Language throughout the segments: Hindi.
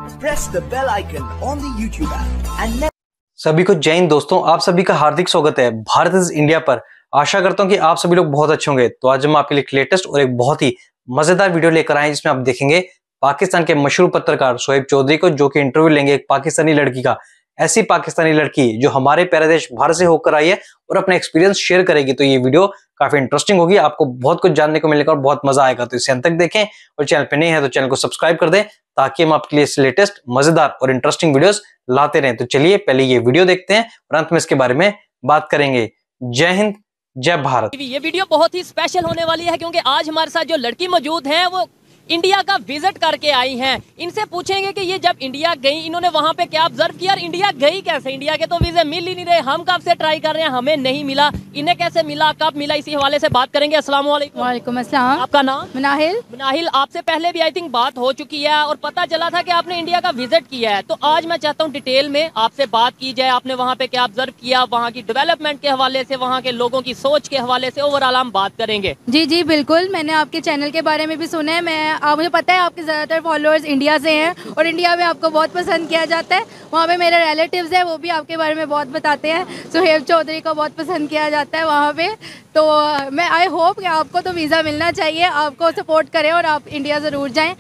press the bell icon on the YouTube app and सभी को जय हिंद दोस्तों, आप सभी का हार्दिक स्वागत है भारत इज इंडिया पर। आशा करता हूं कि आप सभी लोग बहुत अच्छे होंगे। तो आज हम आपके लिए एक लेटेस्ट और एक बहुत ही मजेदार वीडियो लेकर आए हैं, जिसमें आप देखेंगे पाकिस्तान के मशहूर पत्रकार शोएब चौधरी को, जो कि इंटरव्यू लेंगे एक पाकिस्तानी लड़की का। ऐसी पाकिस्तानी लड़की जो हमारे प्यारे देश भारत से होकर आई है और अपना एक्सपीरियंस शेयर करेगी। तो ये वीडियो काफी इंटरेस्टिंग होगी, आपको बहुत कुछ जानने को मिलेगा और बहुत मजा आएगा। तो इसे अंत तक देखें और चैनल पे नए हैं तो चैनल को सब्सक्राइब कर दें, ताकि हम आपके लिए लेटेस्ट मजेदार और इंटरेस्टिंग वीडियोस लाते रहें। तो चलिए पहले ये वीडियो देखते हैं और अंत में इसके बारे में बात करेंगे। जय हिंद, जय भारत। ये वीडियो बहुत ही स्पेशल होने वाली है, क्योंकि आज हमारे साथ जो लड़की मौजूद है वो इंडिया का विजिट करके आई हैं। इनसे पूछेंगे कि ये जब इंडिया गई, इन्होंने वहां पे क्या ऑब्जर्व किया और इंडिया गई कैसे। इंडिया के तो वीजे मिल ही नहीं रहे, हम कब से ट्राई कर रहे हैं, हमें नहीं मिला, इन्हें कैसे मिला, कब मिला, इसी हवाले से बात करेंगे। अस्सलाम वालेकुम। वालेकुम अस्सलाम। आपका नाम? मनाहिल। मनाहिल, आपसे पहले भी आई थिंक बात हो चुकी है और पता चला था कि आपने इंडिया का विजिट किया है। तो आज मैं चाहता हूँ डिटेल में आपसे बात की जाए, आपने वहाँ पे क्या ऑब्जर्व किया, वहाँ की डेवलपमेंट के हवाले से, वहाँ के लोगों की सोच के हवाले से ओवरऑल हम बात करेंगे। जी जी बिल्कुल, मैंने आपके चैनल के बारे में भी सुना है। मुझे पता है आपके ज़्यादातर फॉलोअर्स इंडिया से हैं और इंडिया में आपको बहुत पसंद किया जाता है। वहाँ पे मेरे रिलेटिव्स हैं, वो भी आपके बारे में बहुत बताते हैं। शोएब चौधरी को बहुत पसंद किया जाता है वहाँ पे। तो मैं आई होप कि आपको तो वीज़ा मिलना चाहिए, आपको सपोर्ट करें और आप इंडिया ज़रूर जाएँ।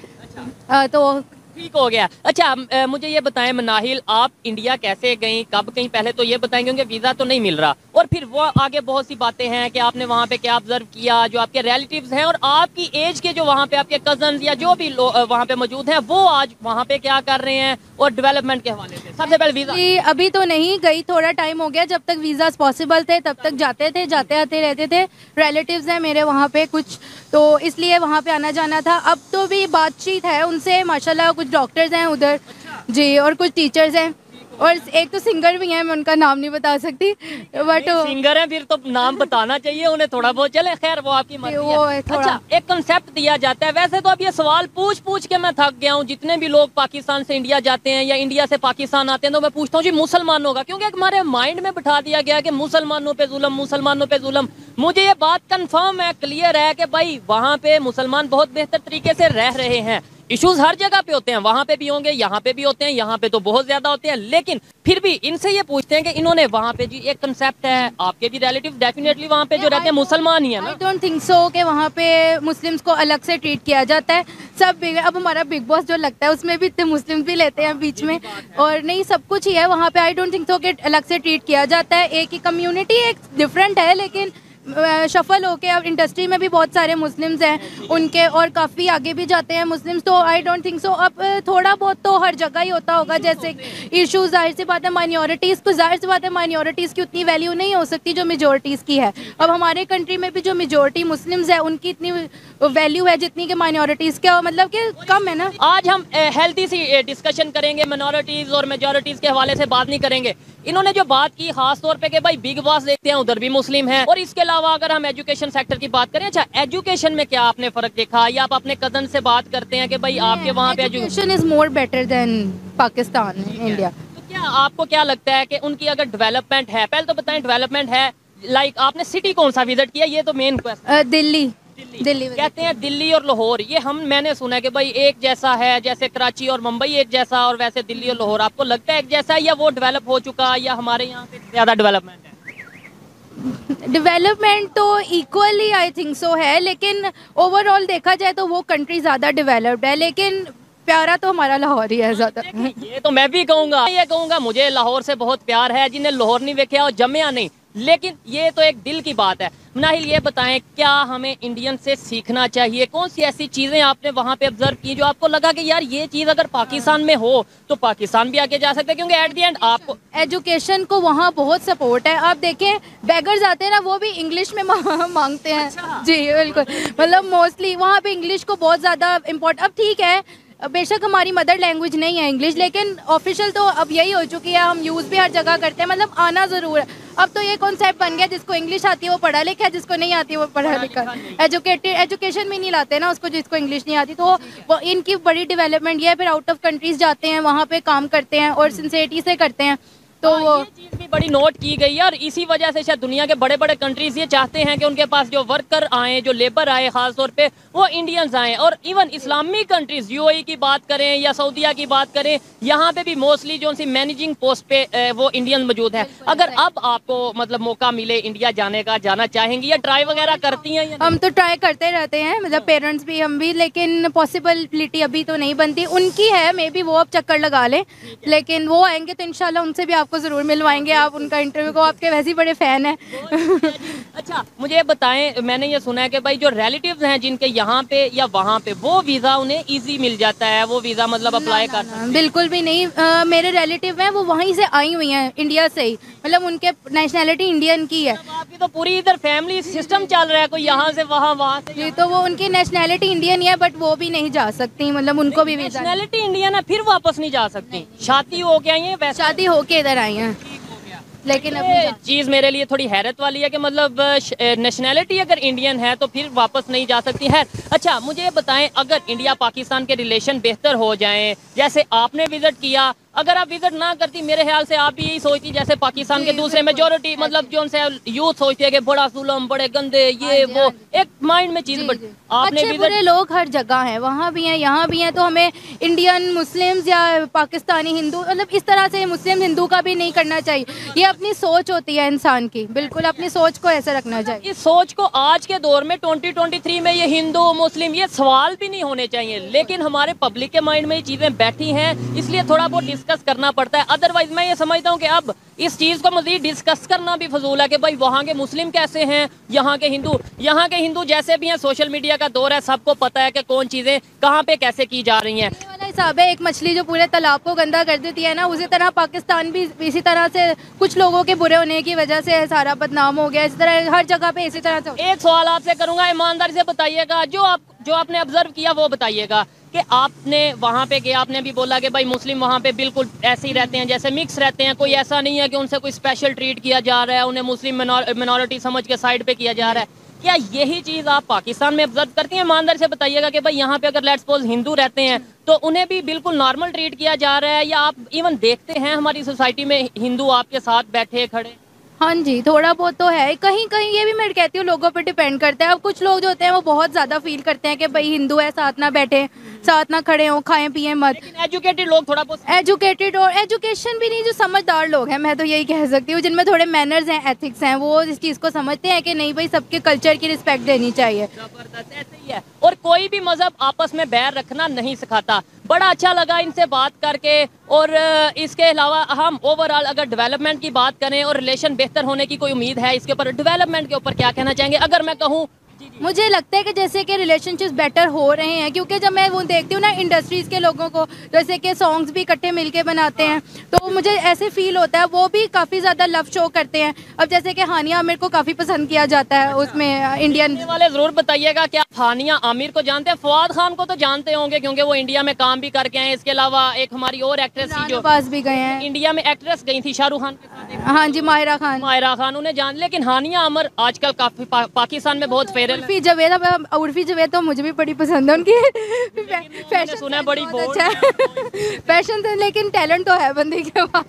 तो ठीक हो गया। अच्छा, मुझे ये बताएं मनाहिल, आप इंडिया कैसे गई, कब गई, पहले तो ये बताएं, क्योंकि वीज़ा तो नहीं मिल रहा। और फिर वो आगे बहुत सी बातें हैं कि आपने वहाँ पे क्या ऑब्जर्व किया, जो आपके रिलेटिव्स हैं और आपकी एज के जो वहाँ पे आपके कजन या जो भी वहाँ पे मौजूद हैं, वो आज वहाँ पे क्या कर रहे हैं और डेवलपमेंट के हवाले से। सबसे पहले वीज़ा। अभी तो नहीं गई, थोड़ा टाइम हो गया। जब तक वीज़ा पॉसिबल थे तब तक जाते थे, जाते आते रहते थे। रिलेटिव्स हैं मेरे वहाँ पे कुछ, तो इसलिए वहाँ पे आना जाना था। अब तो भी बातचीत है उनसे, माशाल्लाह। कुछ डॉक्टर्स हैं उधर जी, और कुछ टीचर्स हैं, और एक तो सिंगर भी हैं, मैं उनका नाम नहीं बता सकती, बट सिंगर हैं फिर तो नाम बताना चाहिए उन्हें थोड़ा बहुत। चले खैर, वो आपकी मर्जी है। अच्छा, एक कंसेप्ट दिया जाता है। वैसे तो अब ये सवाल पूछ पूछ के मैं थक गया हूँ। जितने भी लोग पाकिस्तान से इंडिया जाते हैं या इंडिया से पाकिस्तान आते हैं, तो मैं पूछता हूँ जी मुसलमानों का, क्योंकि हमारे माइंड में बिठा दिया गया कि मुसलमानों पे जुल्म, मुसलमानों पे जुल्म। मुझे ये बात कंफर्म है, क्लियर है कि भाई वहाँ पे मुसलमान बहुत बेहतर तरीके से रह रहे हैं। इश्यूज हर जगह पे होते हैं, वहां पे भी होंगे, यहाँ पे भी होते हैं, यहाँ पे तो बहुत ज्यादा होते हैं। लेकिन फिर भी इनसे ये पूछते हैं कि इन्होंने वहाँ पे जी एक कंसेप्ट है, आपके भी रिलेटिव डेफिनेटली वहाँ पे जो रहते हैं मुसलमान ही है ना। आई डोंट थिंक सो कि वहाँ पे मुस्लिम्स को अलग से ट्रीट किया जाता है। सब अब हमारा बिग बॉस जो लगता है उसमें भी इतने मुस्लिम भी लेते हैं बीच में, और नहीं सब कुछ ही है वहाँ पे। आई डोंट थिंक सो कि अलग से ट्रीट किया जाता है। एक ही कम्युनिटी एक डिफरेंट है, लेकिन शफल होके अब इंडस्ट्री में भी बहुत सारे मुस्लिम्स हैं उनके, और काफ़ी आगे भी जाते हैं मुस्लिम्स। तो आई डोंट थिंक सो अब थोड़ा बहुत तो हर जगह ही होता होगा। जैसे इशू, जाहिर सी बात है माइनॉरिटीज़ को, जाहिर सी बात है माइनॉरिटीज़ की उतनी वैल्यू नहीं हो सकती जो मेजॉरिटीज़ की है। अब हमारे कंट्री में भी जो मेजॉरिटी मुस्लिम्स है उनकी इतनी वैल्यू है जितनी कि माइनॉरिटीज़ के, मतलब कि कम है ना। आज हम हेल्थी सी डिस्कशन करेंगे, माइनॉरिटीज़ और मेजॉरिटीज़ के हवाले से बात नहीं करेंगे। इन्होंने जो बात की खास तौर पे कि भाई बिग बॉस देखते हैं, उधर भी मुस्लिम हैं। और इसके अलावा अगर हम एजुकेशन सेक्टर की बात करें, अच्छा एजुकेशन में क्या आपने फर्क देखा, या आप अपने कजन से बात करते हैं कि भाई आपके वहाँ पे education is more better than Pakistan, India. तो क्या आपको क्या लगता है कि उनकी अगर डेवलपमेंट है, पहले तो बताएं डेवलपमेंट है, लाइक आपने सिटी कौन सा विजिट किया, ये तो मेन क्वेश्चन। दिल्ली कहते हैं दिल्ली और लाहौर, ये मैंने सुना है कि भाई एक जैसा है, जैसे कराची और मुंबई एक जैसा, और वैसे दिल्ली और लाहौर आपको लगता है एक जैसा है, या वो डेवलप हो चुका, या हमारे यहाँ पे ज्यादा डेवलपमेंट है? डेवलपमेंट तो इक्वली आई थिंक सो है, लेकिन ओवरऑल देखा जाए तो वो कंट्री ज़्यादा डेवलप्ड है, लेकिन प्यारा तो हमारा लाहौर ही है ज़्यादा। ये तो मैं भी कहूँगा, मुझे लाहौर से बहुत प्यार है। जिन्हें लाहौर नहीं देखा और जमिया नहीं, लेकिन ये तो एक दिल की बात है। मनाहिल, ये बताएं, क्या हमें इंडियन से सीखना चाहिए? कौन सी ऐसी चीज़ें आपने वहाँ पे ऑब्जर्व की जो आपको लगा कि यार ये चीज़ अगर पाकिस्तान में हो तो पाकिस्तान भी आगे जा सकते हैं? क्योंकि एट द एंड आपको एजुकेशन को वहाँ बहुत सपोर्ट है। आप देखें बेगर्स आते हैं ना, वो भी इंग्लिश में मांगते हैं। अच्छा। जी बिल्कुल, मतलब मोस्टली वहाँ पे इंग्लिश को बहुत ज़्यादा इम्पोर्टेंट। अब ठीक है, बेशक हमारी मदर लैंग्वेज नहीं है इंग्लिश, लेकिन ऑफिशियल तो अब यही हो चुकी है, हम यूज़ भी हर जगह करते हैं, मतलब आना ज़रूर है। अब तो ये कॉन्सेप्ट बन गया, जिसको इंग्लिश आती है वो पढ़ा लिखा है, जिसको नहीं आती है वो पढ़ा लिखा। एजुकेशन भी नहीं लाते ना उसको, जिसको इंग्लिश नहीं आती। तो वो इनकी बड़ी डेवलपमेंट ये है। फिर आउट ऑफ कंट्रीज़ जाते हैं, वहाँ पे काम करते हैं और सिंसेरिटी से करते हैं। तो वो ये चीज़ भी बड़ी नोट की गई है और इसी वजह से शायद दुनिया के बड़े बड़े कंट्रीज ये चाहते हैं कि उनके पास जो वर्कर आए, जो लेबर आए, खास तौर पे वो इंडियंस आए। और इवन इस्लामिक कंट्रीज यूएई की बात करें या सऊदीया की बात करें, यहाँ पे भी मोस्टली जो सी मैनेजिंग पोस्ट पे वो इंडियन मौजूद है। अगर अब आपको मतलब मौका मिले इंडिया जाने का, जाना चाहेंगी या ट्राई वगैरह करती हैं? हम तो ट्राई करते रहते हैं, मतलब पेरेंट्स भी हम भी, लेकिन पॉसिबिलिटी अभी तो नहीं बनती। उनकी है, मे बी वो अब चक्कर लगा लें, लेकिन वो आएंगे तो इंशाल्लाह उनसे भी आपको ज़रूर मिलवाएंगे। आप उनका इंटरव्यू को, आपके वैसे ही बड़े फ़ैन हैं। अच्छा, मुझे ये बताएं, मैंने ये सुना है कि भाई जो रिलेटिव्स हैं जिनके यहाँ पे या वहाँ पे, वो वीज़ा उन्हें ईजी मिल जाता है, वो वीज़ा मतलब अप्लाई कर? बिल्कुल भी नहीं। मेरे रिलेटिव हैं, वो वहीं से आई हुई हैं, इंडिया से ही, मतलब उनके नेशनैलिटी इंडियन की है। आपकी तो पूरी इधर फैमिली सिस्टम चल रहा है, कोई यहाँ से वहाँ, वहाँ से जी, तो वो उनकी नेशनैलिटी इंडियन ही है, बट वो भी नहीं जा सकती, मतलब उनको भी वीज़ा। नेशनैलिटी इंडियन है फिर वापस नहीं जा सकती? शादी हो के आई है? वैसे शादी होके इधर आई हैं, लेकिन ये चीज़ मेरे लिए थोड़ी हैरत वाली है कि मतलब नेशनैलिटी अगर इंडियन है तो फिर वापस नहीं जा सकती है। अच्छा, मुझे बताएं, अगर इंडिया पाकिस्तान के रिलेशन बेहतर हो जाएं, जैसे आपने विजिट किया, अगर आप विजिट ना करती, मेरे ख्याल से आप भी यही सोचती जैसे पाकिस्तान के दूसरे मेजोरिटी, मतलब जो उनसे यूथ सोचती है कि बड़ा जुल्म, बड़े गंदे, ये वो एक माइंड में चीज़। बट आपने अच्छे बुरे लोग हर जगह हैं, वहाँ भी हैं, यहाँ भी हैं, तो हमें इंडियन मुस्लिम्स या पाकिस्तानी हिंदू, मतलब इस तरह से मुस्लिम हिंदू का भी नहीं करना चाहिए। ये अपनी सोच होती है इंसान की, बिल्कुल अपनी सोच को ऐसे रखना चाहिए। इस सोच को आज के दौर में 2023 में ये हिंदू मुस्लिम ये सवाल भी नहीं होने चाहिए, लेकिन हमारे पब्लिक के माइंड में ये चीज़ें बैठी हैं, इसलिए थोड़ा बहुत डिस्कस करना पड़ता है। अदरवाइज मैं ये समझता हूँ कि अब इस चीज़ को मज़ीद डिस्कस करना भी फजूल है कि भाई वहाँ के मुस्लिम कैसे हैं, यहाँ के हिंदू जैसे भी हैं। सोशल मीडिया का दौर है, सबको पता है कि कौन चीज़ें कहाँ पे कैसे की जा रही हैं। हिसाब है, एक मछली जो पूरे तालाब को गंदा कर देती है ना, उसी तरह पाकिस्तान भी इसी तरह से कुछ लोगों के बुरे होने की वजह से सारा बदनाम हो गया। इसी तरह हर जगह पे इसी तरह से। एक सवाल आपसे करूंगा, ईमानदारी से बताइएगा, जो आपने ऑब्जर्व किया वो बताइएगा कि आपने वहाँ पे गया, आपने भी बोला कि भाई मुस्लिम वहाँ पे बिल्कुल ऐसे ही रहते हैं जैसे मिक्स रहते हैं, कोई ऐसा नहीं है कि उनसे कोई स्पेशल ट्रीट किया जा रहा है, उन्हें मुस्लिम मिनॉरिटी समझ के साइड पे किया जा रहा है। क्या यही चीज़ आप पाकिस्तान में ऑब्जर्व करती हैं? ईमानदारी से बताइएगा कि भाई यहाँ पे अगर लेट्स सपोज हिंदू रहते हैं तो उन्हें भी बिल्कुल नॉर्मल ट्रीट किया जा रहा है, या आप इवन देखते हैं हमारी सोसाइटी में हिंदू आपके साथ बैठे खड़े? हाँ जी, थोड़ा बहुत तो है, कहीं कहीं ये भी मैं कहती हूँ लोगों पे डिपेंड करता है। अब कुछ लोग जो होते हैं वो बहुत ज़्यादा फील करते हैं कि भाई हिंदू है, साथ ना बैठे, साथ ना खड़े हों, खाएं पिएं मत। एजुकेटेड लोग थोड़ा बहुत, एजुकेटेड और एजुकेशन भी नहीं, जो समझदार लोग हैं, मैं तो यही कह सकती हूँ, जिनमें थोड़े मैनर्स हैं, एथिक्स हैं, वो इस चीज़ को समझते हैं कि नहीं भाई सबके कल्चर की रिस्पेक्ट देनी चाहिए। जबरदस्त, ऐसे ही है। और कोई भी मजहब आपस में बैर रखना नहीं सिखाता। बड़ा अच्छा लगा इनसे बात करके। और इसके अलावा हम ओवरऑल अगर डेवलपमेंट की बात करें और रिलेशन बेहतर होने की कोई उम्मीद है, इसके ऊपर डेवलपमेंट के ऊपर क्या कहना चाहेंगे? अगर मैं कहूँ, मुझे लगता है कि जैसे कि रिलेशनशिप्स बेटर हो रहे हैं, क्योंकि जब मैं वो देखती हूँ ना इंडस्ट्रीज़ के लोगों को, जैसे कि सॉन्ग्स भी इकट्ठे मिलके बनाते हैं, तो मुझे ऐसे फील होता है वो भी काफ़ी ज़्यादा लव शो करते हैं। अब जैसे कि हानिया आमिर को काफ़ी पसंद किया जाता है उसमें, इंडियन वाले ज़रूर बताइएगा कि आप हानिया आमिर को जानते हैं? फवाद खान को तो जानते होंगे क्योंकि वो इंडिया में काम भी करके आए। इसके अलावा एक हमारी और एक्ट्रेस थी जो पास भी गए हैं, इंडिया में एक्ट्रेस गई थी शाहरुख खान के साथ। हाँ जी, माहिरा खान, उन्हें जान। लेकिन हानिया आमिर आजकल काफ़ी पाकिस्तान में बहुत फेमस। उर्फी जवेद तो मुझे भी बड़ी पसंद है, उनकी फैशन सुना है बड़ी अच्छा है फैशन से, लेकिन टैलेंट तो है बंदे के पास।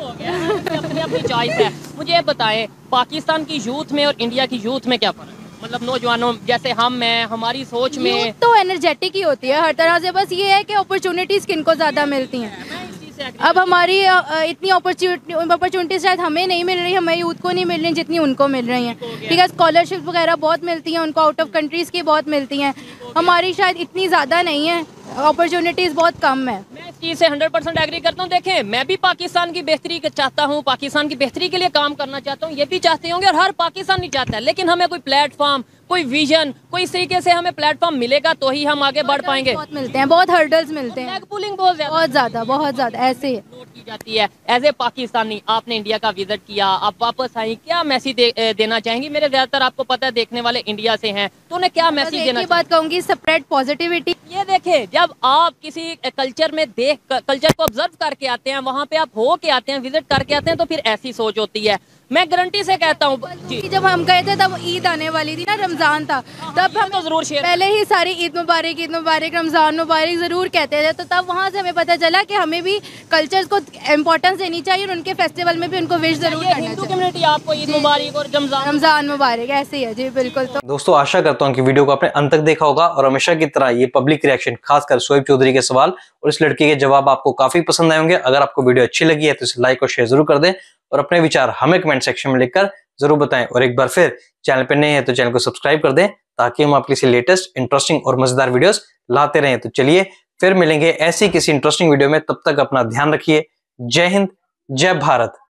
अपनी अपनी चॉइस है। मुझे ये बताएं, पाकिस्तान की यूथ में और इंडिया की यूथ में क्या फ़र्क है? मतलब नौजवानों जैसे हम हैं, हमारी सोच में तो एनर्जेटिक ही होती है हर तरह से, बस ये है कि अपॉर्चुनिटीज़ किनको ज़्यादा मिलती हैं। अब हमारी इतनी अपॉर्चुनिटीज शायद हमें नहीं मिल रही, हमें यूथ को नहीं मिल रही जितनी उनको मिल रही हैं। ठीक है, स्कॉलरशिप वगैरह बहुत मिलती हैं उनको, आउट ऑफ कंट्रीज़ की बहुत मिलती हैं, हमारी शायद इतनी ज़्यादा नहीं है, अपॉर्चुनिटीज़ बहुत कम है। मैं इस चीज़ से 100% एग्री करता हूँ। देखें, मैं भी पाकिस्तान की बेहतरी चाहता हूँ, पाकिस्तान की बेहतरी के लिए काम करना चाहता हूँ, ये भी चाहते होंगे और हर पाकिस्तानी चाहता है, लेकिन हमें कोई प्लेटफॉर्म, कोई विजन, कोई इस तरीके से हमें प्लेटफॉर्म मिलेगा तो ही हम आगे बढ़ पाएंगे। बहुत मिलते हैं, बहुत हर्डल्स मिलते हैं, पुलिंग बहुत ज़्यादा ऐसे नोट की जाती है। एज ए पाकिस्तानी आपने इंडिया का विजिट किया, आप वापस आई, क्या मैसेज देना चाहेंगी? मेरे ज़्यादातर आपको पता है देखने वाले इंडिया से हैं, तो उन्हें क्या मैसेज देना? बात कहूँगी, स्प्रेड पॉजिटिविटी। ये देखें, जब आप किसी कल्चर में कल्चर को ऑब्जर्व करके आते हैं, वहाँ पे आप हो के आते हैं, विजिट करके आते हैं, तो फिर ऐसी सोच होती है। मैं गारंटी से कहता हूँ जी। जब हम गए थे तब ईद आने वाली थी ना, रमजान था, तब हम तो जरूर शेयर पहले ही सारी ईद मुबारक रमजान मुबारक जरूर कहते थे। तो तब वहाँ से हमें पता चला कि हमें भी कल्चर्स को इम्पोर्टेंस देनी चाहिए और उनके फेस्टिवल में भी उनको विश जरूर करना चाहिए। हिंदू कम्युनिटी आपको ईद मुबारक और रमजान मुबारक ऐसे ही है जी, बिल्कुल। तो दोस्तों आशा करता हूँ कि वीडियो को आपने अंत तक देखा होगा और हमेशा की तरह ये पब्लिक रिएक्शन, खासकर शोएब चौधरी के सवाल और इस लड़की के जवाब आपको काफी पसंद आए होंगे। अगर आपको वीडियो अच्छी लगी है तो इसे लाइक और शेयर जरूर कर दें और अपने विचार हमें कमेंट सेक्शन में लिखकर जरूर बताएं। और एक बार फिर चैनल पर नए हैं तो चैनल को सब्सक्राइब कर दें ताकि हम आपके लिए लेटेस्ट, इंटरेस्टिंग और मजेदार वीडियोस लाते रहें। तो चलिए फिर मिलेंगे ऐसी किसी इंटरेस्टिंग वीडियो में, तब तक अपना ध्यान रखिए। जय हिंद, जय भारत।